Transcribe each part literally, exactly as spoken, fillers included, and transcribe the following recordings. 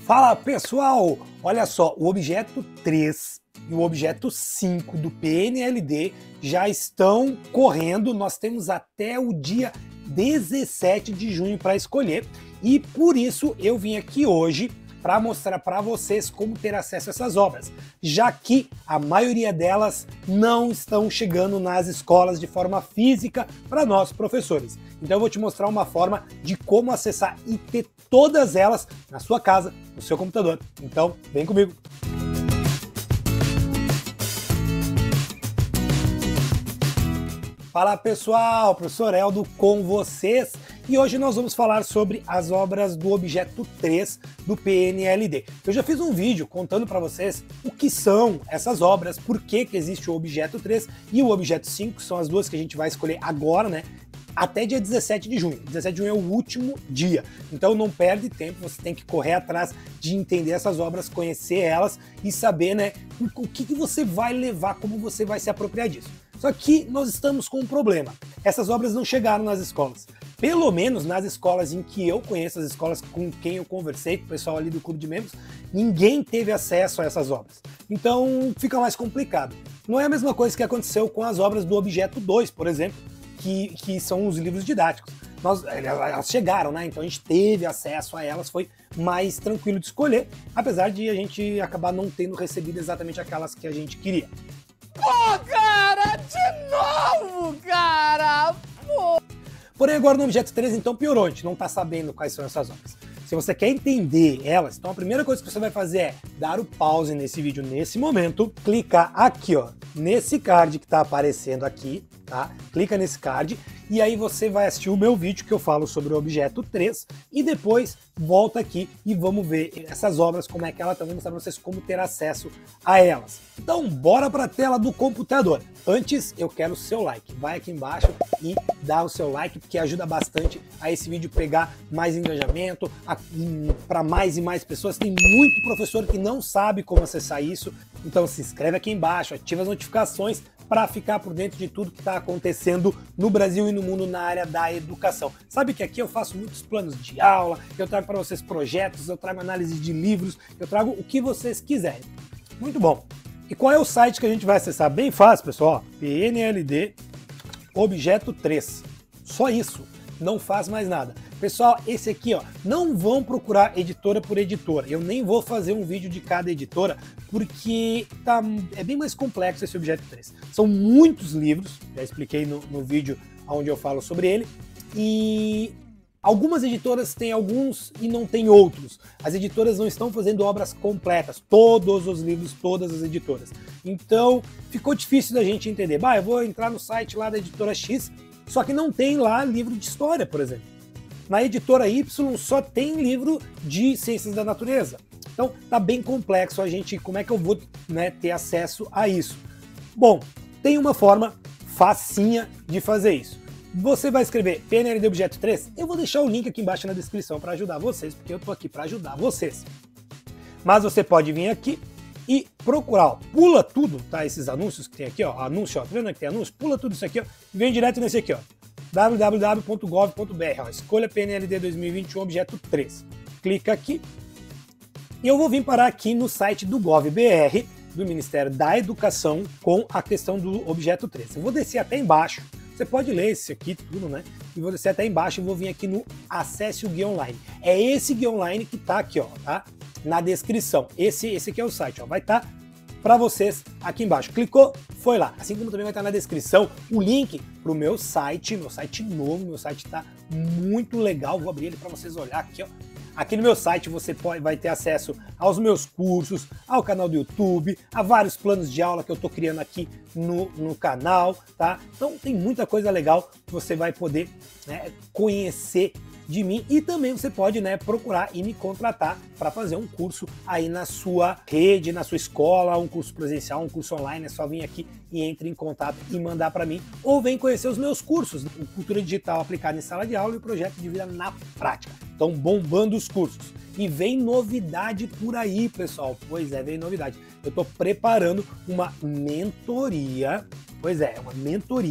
Fala pessoal, olha só, o objeto três e o objeto cinco do P N L D já estão correndo, nós temos até o dia dezessete de junho para escolher e por isso eu vim aqui hoje para mostrar para vocês como ter acesso a essas obras, já que a maioria delas não estão chegando nas escolas de forma física para nós professores. Então eu vou te mostrar uma forma de como acessar e ter todas elas na sua casa, no seu computador. Então vem comigo! Fala pessoal, professor Eldo com vocês e hoje nós vamos falar sobre as obras do objeto três do P N L D. Eu já fiz um vídeo contando para vocês o que são essas obras, por que que existe o objeto três e o objeto cinco, que são as duas que a gente vai escolher agora, né? Até dia dezessete de junho. dezessete de junho é o último dia, então não perde tempo, você tem que correr atrás de entender essas obras, conhecer elas e saber, né, o que, que você vai levar, como você vai se apropriar disso. Só que nós estamos com um problema, essas obras não chegaram nas escolas, pelo menos nas escolas em que eu conheço, as escolas com quem eu conversei, com o pessoal ali do clube de membros, ninguém teve acesso a essas obras, então fica mais complicado. Não é a mesma coisa que aconteceu com as obras do objeto dois, por exemplo, Que, que são os livros didáticos. Nós, elas chegaram, né? Então a gente teve acesso a elas, foi mais tranquilo de escolher, apesar de a gente acabar não tendo recebido exatamente aquelas que a gente queria. Pô, cara, de novo, cara! Pô. Porém agora no objeto três então piorou, a gente não tá sabendo quais são essas obras. Se você quer entender elas, então a primeira coisa que você vai fazer é dar o pause nesse vídeo nesse momento, clicar aqui, ó, nesse card que tá aparecendo aqui, tá? Clica nesse card e aí você vai assistir o meu vídeo que eu falo sobre o objeto três e depois volta aqui e vamos ver essas obras, como é que elas estão, vou mostrar para vocês como ter acesso a elas. Então bora para a tela do computador. Antes eu quero o seu like, vai aqui embaixo e dá o seu like porque ajuda bastante a esse vídeo pegar mais engajamento, para mais e mais pessoas. Tem muito professor que não sabe como acessar isso, então se inscreve aqui embaixo, ativa as notificações para ficar por dentro de tudo que está acontecendo no Brasil e no mundo na área da educação. Sabe que aqui eu faço muitos planos de aula, eu trago para vocês projetos, eu trago análise de livros, eu trago o que vocês quiserem. Muito bom. E qual é o site que a gente vai acessar? Bem fácil, pessoal. P N L D Objeto três. Só isso. Não faz mais nada. Pessoal, esse aqui, ó, não vão procurar editora por editora. Eu nem vou fazer um vídeo de cada editora, porque tá, é bem mais complexo esse objeto três. São muitos livros, já expliquei no, no vídeo onde eu falo sobre ele, e algumas editoras têm alguns e não tem outros. As editoras não estão fazendo obras completas, todos os livros, todas as editoras. Então, ficou difícil da gente entender. Bah, eu vou entrar no site lá da editora X, só que não tem lá livro de história, por exemplo. Na editora Y só tem livro de ciências da natureza. Então tá bem complexo a gente, como é que eu vou, né, ter acesso a isso? Bom, tem uma forma facinha de fazer isso. Você vai escrever P N L D Objeto três, eu vou deixar o link aqui embaixo na descrição para ajudar vocês, porque eu tô aqui para ajudar vocês. Mas você pode vir aqui e procurar, ó, pula tudo, tá? Esses anúncios que tem aqui, ó, anúncio, ó, tá vendo que tem anúncio? Pula tudo isso aqui, ó, e vem direto nesse aqui, ó, w w w ponto gov ponto b r, ó, escolha P N L D dois mil e vinte e um objeto três. Clica aqui e eu vou vir parar aqui no site do GovBR, do Ministério da Educação, com a questão do objeto três. Eu vou descer até embaixo, você pode ler esse aqui tudo, né? E vou descer até embaixo e vou vir aqui no Acesse o Guia Online. É esse Guia Online que tá aqui, ó, tá? Na descrição. Esse, esse aqui é o site, ó, vai estar tá para vocês aqui embaixo. Clicou, foi lá. Assim como também vai estar na descrição o link para o meu site, meu site novo, meu site está muito legal. Vou abrir ele para vocês olhar aqui, ó. Aqui no meu site você pode, vai ter acesso aos meus cursos, ao canal do YouTube, a vários planos de aula que eu estou criando aqui no, no canal, tá? Então tem muita coisa legal que você vai poder, né, conhecer de mim e também você pode, né, procurar e me contratar para fazer um curso aí na sua rede, na sua escola, um curso presencial, um curso online. É só vir aqui e entre em contato e mandar para mim, ou vem conhecer os meus cursos, o Cultura Digital aplicada em sala de aula e o Projeto de Vida na Prática. Então bombando os cursos. E vem novidade por aí, pessoal. Pois é, vem novidade. Eu estou preparando uma mentoria, pois é, uma mentoria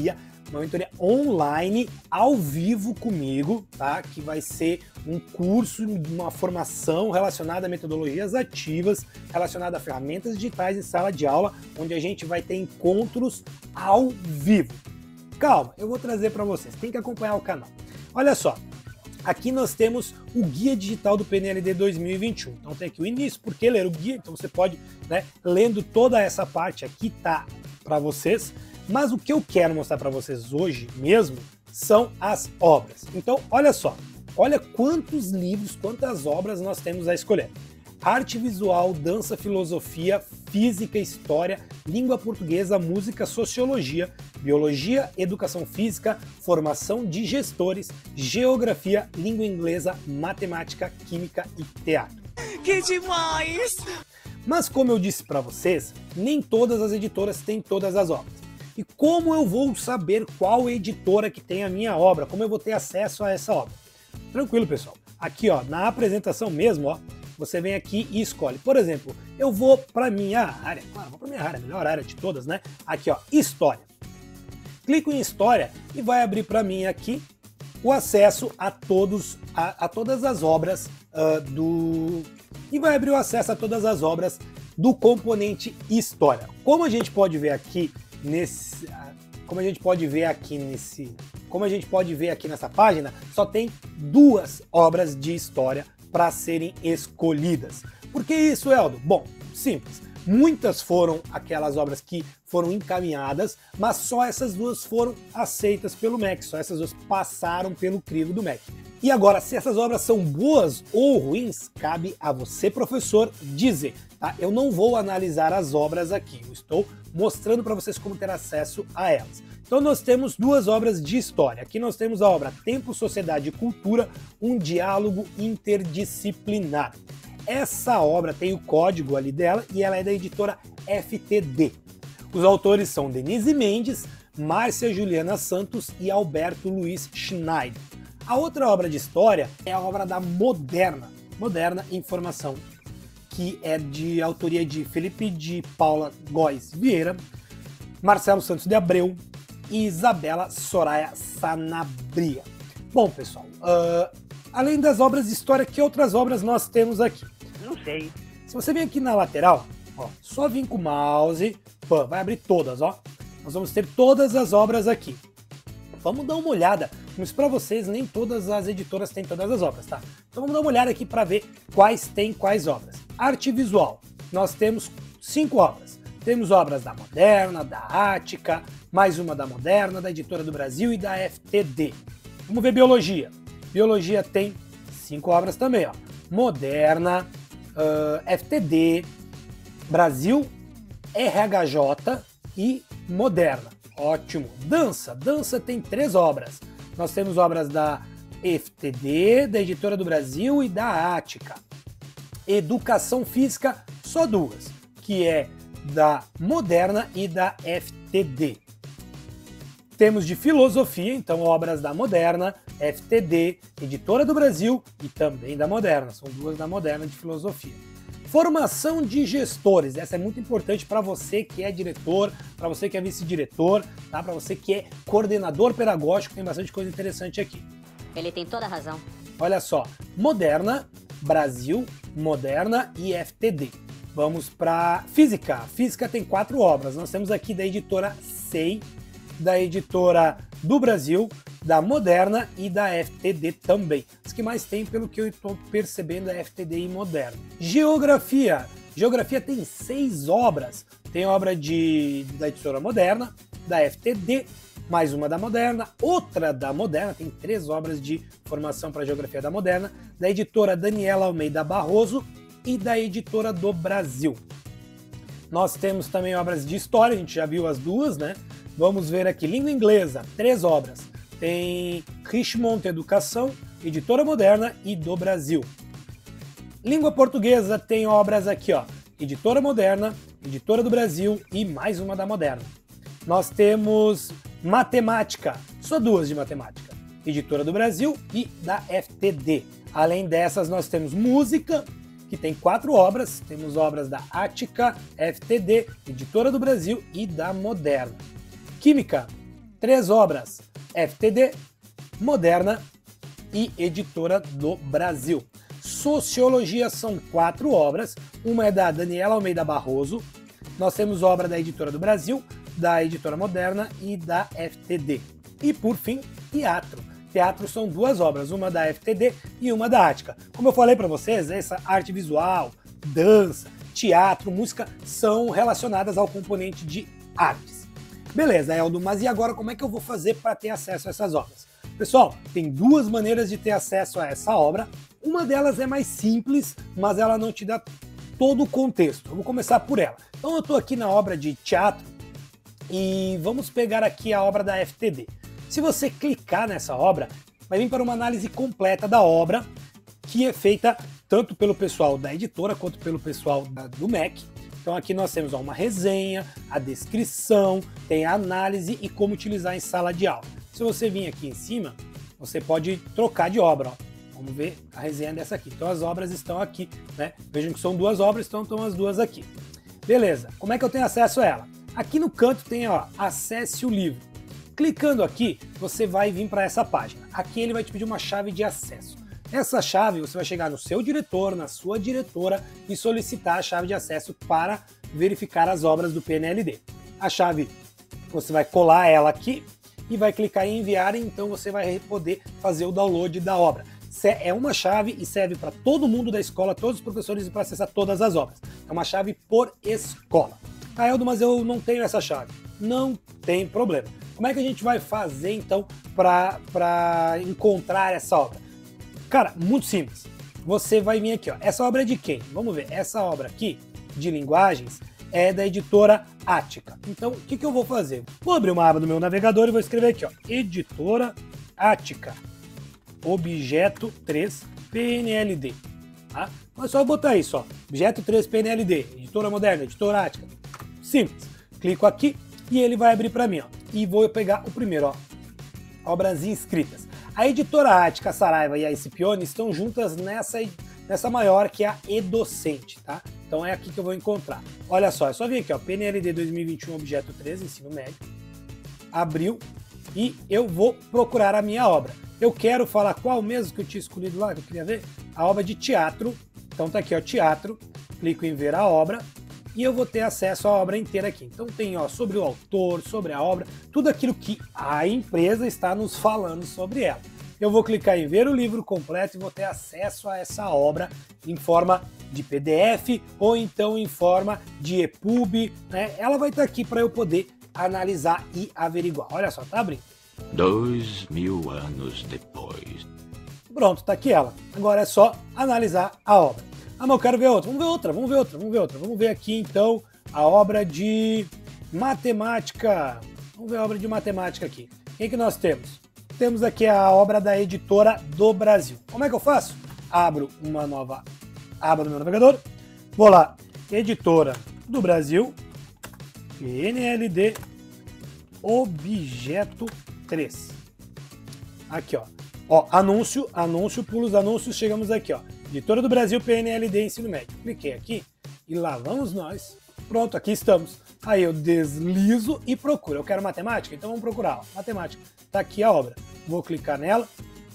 uma mentoria online, ao vivo comigo, tá? Que vai ser um curso, uma formação relacionada a metodologias ativas, relacionada a ferramentas digitais em sala de aula, onde a gente vai ter encontros ao vivo. Calma, eu vou trazer para vocês, tem que acompanhar o canal. Olha só, aqui nós temos o Guia Digital do P N L D dois mil e vinte e um. Então tem aqui o início, por que ler o guia? Então você pode, né, lendo toda essa parte aqui, tá para vocês. Mas o que eu quero mostrar para vocês hoje mesmo são as obras. Então, olha só, olha quantos livros, quantas obras nós temos a escolher. Arte visual, dança, filosofia, física, história, língua portuguesa, música, sociologia, biologia, educação física, formação de gestores, geografia, língua inglesa, matemática, química e teatro. Que demais! Mas como eu disse para vocês, nem todas as editoras têm todas as obras. E como eu vou saber qual editora que tem a minha obra? Como eu vou ter acesso a essa obra? Tranquilo, pessoal. Aqui, ó, na apresentação mesmo, ó, você vem aqui e escolhe. Por exemplo, eu vou para minha área, claro, vou para minha área, a melhor área de todas, né? Aqui, ó, História. Clico em História e vai abrir para mim aqui o acesso a todos, a, a todas as obras uh, do... E vai abrir o acesso a todas as obras do componente História. Como a gente pode ver aqui nesse... Como a gente pode ver aqui nesse... Como a gente pode ver aqui nessa página, só tem duas obras de História para serem escolhidas. Por que isso, Eldo? Bom, simples. Muitas foram aquelas obras que foram encaminhadas, mas só essas duas foram aceitas pelo M E C, só essas duas passaram pelo crivo do M E C. E agora, se essas obras são boas ou ruins, cabe a você, professor, dizer. Tá? Eu não vou analisar as obras aqui, eu estou mostrando para vocês como ter acesso a elas. Então nós temos duas obras de história. Aqui nós temos a obra Tempo, Sociedade e Cultura, um diálogo interdisciplinar. Essa obra tem o código ali dela e ela é da editora F T D. Os autores são Denise Mendes, Márcia Juliana Santos e Alberto Luiz Schneider. A outra obra de história é a obra da Moderna, Moderna Informação, que é de autoria de Felipe de Paula Góes Vieira, Marcelo Santos de Abreu e Isabela Soraya Sanabria. Bom, pessoal, uh, além das obras de história, que outras obras nós temos aqui? Não sei. Se você vem aqui na lateral, ó, só vir com o mouse, pô, vai abrir todas, ó. Nós vamos ter todas as obras aqui. Vamos dar uma olhada, mas para vocês nem todas as editoras têm todas as obras, tá? Então vamos dar uma olhada aqui para ver quais têm quais obras. Arte visual, nós temos cinco obras. Temos obras da Moderna, da Ática, mais uma da Moderna, da Editora do Brasil e da F T D. Vamos ver biologia. Biologia tem cinco obras também, ó. Moderna, uh, F T D, Brasil, R H J e Moderna. Ótimo. Dança. Dança tem três obras. Nós temos obras da F T D, da Editora do Brasil e da Ática. Educação física, só duas, que é da Moderna e da F T D. Temos de filosofia, então obras da Moderna, F T D, Editora do Brasil e também da Moderna. São duas da Moderna de filosofia. Formação de gestores, essa é muito importante para você que é diretor, para você que é vice-diretor, tá? Para você que é coordenador pedagógico, tem bastante coisa interessante aqui. Ele tem toda a razão. Olha só, Moderna, Brasil, Moderna e F T D. Vamos para Física. Física tem quatro obras. Nós temos aqui da editora S E I, da Editora do Brasil, da Moderna e da F T D também. As que mais tem, pelo que eu estou percebendo, é F T D e Moderna. Geografia. Geografia tem seis obras. Tem obra de, da Editora Moderna, da F T D, mais uma da Moderna, outra da Moderna, tem três obras de formação para Geografia da Moderna, da Editora Daniela Almeida Barroso e da Editora do Brasil. Nós temos também obras de História, a gente já viu as duas, né? Vamos ver aqui, Língua Inglesa, três obras. Tem Richmond Educação, Editora Moderna e do Brasil. Língua Portuguesa tem obras aqui, ó, Editora Moderna, Editora do Brasil e mais uma da Moderna. Nós temos Matemática, só duas de Matemática, Editora do Brasil e da F T D. Além dessas, nós temos Música, que tem quatro obras, temos obras da Ática, F T D, Editora do Brasil e da Moderna. Química três obras, F T D, Moderna e Editora do Brasil. Sociologia são quatro obras, uma é da Daniela Almeida Barroso, nós temos obra da Editora do Brasil, da Editora Moderna e da F T D. E por fim, teatro. Teatro são duas obras, uma da F T D e uma da Ática. Como eu falei para vocês, essa arte visual, dança, teatro, música são relacionadas ao componente de artes. Beleza, Eldo, mas e agora como é que eu vou fazer para ter acesso a essas obras? Pessoal, tem duas maneiras de ter acesso a essa obra. Uma delas é mais simples, mas ela não te dá todo o contexto. Eu vou começar por ela. Então eu estou aqui na obra de teatro e vamos pegar aqui a obra da F T D. Se você clicar nessa obra, vai vir para uma análise completa da obra, que é feita tanto pelo pessoal da editora quanto pelo pessoal da, do M E C. Então aqui nós temos ó, uma resenha, a descrição, tem a análise e como utilizar em sala de aula. Se você vir aqui em cima, você pode trocar de obra. Ó. Vamos ver a resenha dessa aqui. Então as obras estão aqui, né? Vejam que são duas obras, então estão as duas aqui. Beleza, como é que eu tenho acesso a ela? Aqui no canto tem, ó, acesse o livro. Clicando aqui, você vai vir para essa página. Aqui ele vai te pedir uma chave de acesso. Essa chave você vai chegar no seu diretor, na sua diretora e solicitar a chave de acesso para verificar as obras do P N L D. A chave, você vai colar ela aqui e vai clicar em enviar, e então você vai poder fazer o download da obra. É uma chave e serve para todo mundo da escola, todos os professores, para acessar todas as obras. É uma chave por escola. Ah, Eldo, mas eu não tenho essa chave. Não tem problema. Como é que a gente vai fazer, então, para encontrar essa obra? Cara, muito simples. Você vai vir aqui, ó. Essa obra é de quem? Vamos ver. Essa obra aqui, de linguagens, é da editora Ática. Então, o que, que eu vou fazer? Vou abrir uma aba do meu navegador e vou escrever aqui, ó. Editora Ática. Objeto três P N L D. Tá? Mas só botar isso, ó. Objeto três P N L D. Editora Moderna, Editora Ática. Simples. Clico aqui e ele vai abrir para mim, ó. E vou pegar o primeiro, ó. Obras inscritas. A Editora Ática, Saraiva e a Escipione estão juntas nessa, nessa maior, que é a E-Docente, tá? Então é aqui que eu vou encontrar. Olha só, é só vir aqui, ó. P N L D dois mil e vinte e um, objeto três, ensino médio. Abriu e eu vou procurar a minha obra. Eu quero falar qual mesmo que eu tinha escolhido lá, que eu queria ver. A obra de teatro. Então tá aqui, ó, teatro. Clico em ver a obra. E eu vou ter acesso à obra inteira aqui. Então tem, ó, sobre o autor, sobre a obra, tudo aquilo que a empresa está nos falando sobre ela. Eu vou clicar em ver o livro completo e vou ter acesso a essa obra em forma de P D F ou então em forma de E P U B, né? Ela vai estar aqui para eu poder analisar e averiguar. Olha só, tá abrindo. Dois mil anos depois. Pronto, tá aqui ela. Agora é só analisar a obra. Ah, mas eu quero ver outra. Vamos ver outra, vamos ver outra, vamos ver outra. Vamos ver aqui, então, a obra de matemática. Vamos ver a obra de matemática aqui. Quem que nós temos? Temos aqui a obra da Editora do Brasil. Como é que eu faço? Abro uma nova aba no meu navegador. Vou lá, Editora do Brasil, P N L D, objeto três. Aqui, ó. Ó, anúncio, anúncio, pulos, anúncios, chegamos aqui, ó. Editora do Brasil, P N L D, ensino médio. Cliquei aqui e lá vamos nós. Pronto, aqui estamos. Aí eu deslizo e procuro. Eu quero matemática, então vamos procurar. Ó. Matemática. Tá aqui a obra. Vou clicar nela.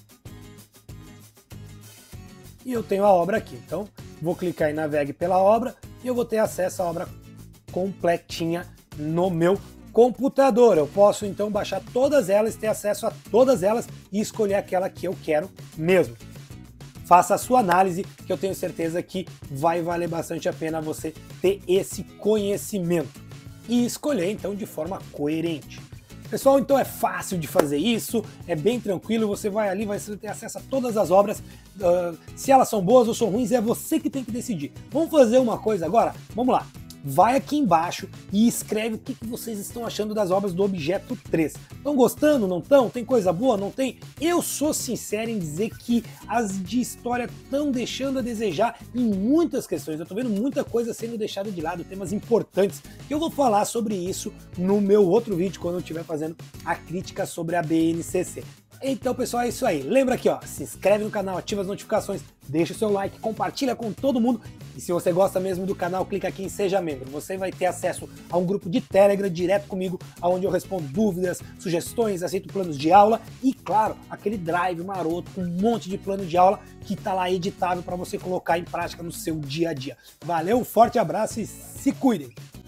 E eu tenho a obra aqui. Então, vou clicar em navegue pela obra e eu vou ter acesso à obra completinha no meu computador. Eu posso então baixar todas elas, ter acesso a todas elas e escolher aquela que eu quero mesmo. Faça a sua análise, que eu tenho certeza que vai valer bastante a pena você ter esse conhecimento e escolher então de forma coerente. Pessoal, então é fácil de fazer isso, é bem tranquilo, você vai ali, vai ter acesso a todas as obras, uh, se elas são boas ou são ruins, é você que tem que decidir. Vamos fazer uma coisa agora? Vamos lá. Vai aqui embaixo e escreve o que, que vocês estão achando das obras do objeto três. Estão gostando? Não estão? Tem coisa boa? Não tem? Eu sou sincero em dizer que as de história estão deixando a desejar em muitas questões. Eu estou vendo muita coisa sendo deixada de lado, temas importantes. Eu vou falar sobre isso no meu outro vídeo, quando eu estiver fazendo a crítica sobre a B N C C. Então, pessoal, é isso aí. Lembra aqui, ó, se inscreve no canal, ativa as notificações, deixa o seu like, compartilha com todo mundo. E se você gosta mesmo do canal, clica aqui em Seja Membro. Você vai ter acesso a um grupo de Telegram direto comigo, onde eu respondo dúvidas, sugestões, aceito planos de aula e, claro, aquele drive maroto com um monte de plano de aula que tá lá editável para você colocar em prática no seu dia a dia. Valeu, forte abraço e se cuidem!